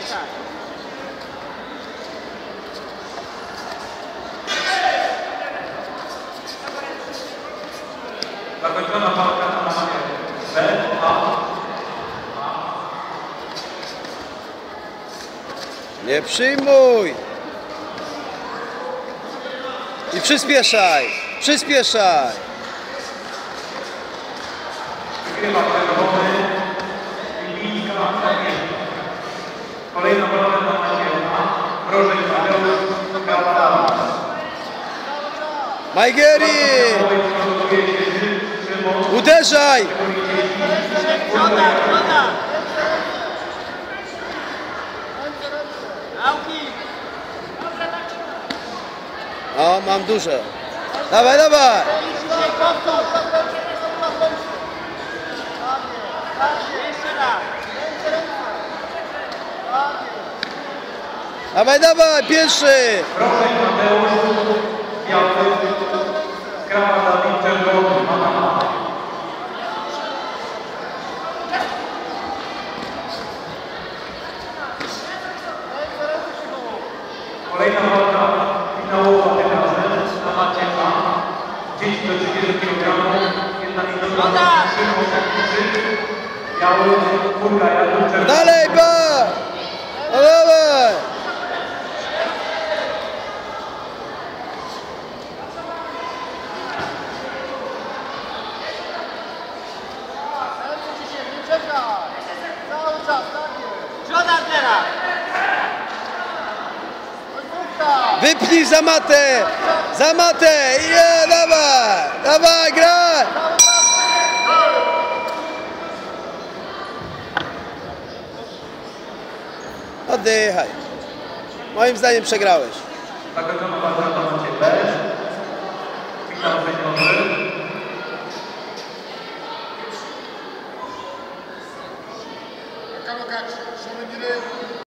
Zakończona walka na mapie B, A. Nie przyjmuj! I przyspieszaj! Przyspieszaj! Wygrywa czerwony i Liga Zapięta. Kolejna walka na mapie A. Mrożek Mateusz, Gawala. Majgeri! Uderzaj! O, mam duże. Dawaj, dawaj! Dawaj, dawaj, pierwszy! Mrożek Mateusz, biały, Gawala, czerwony, mama. Kolejna walka finałowa tym razem na macie A. 10 do 30 kg. Jedna minuta, 3 osobnicy. Biały, kurka, jadł, czerwony. Dalej, ba! No dawaj! Cały czas, tak jest. Żoda teraz! Wypnij za matę! Za matę! Nie, dawaj! Dawaj, graj! Oddychaj. Moim zdaniem przegrałeś. Zakończona walka na macie B. Finał sędziowy. Colocar, chama direito.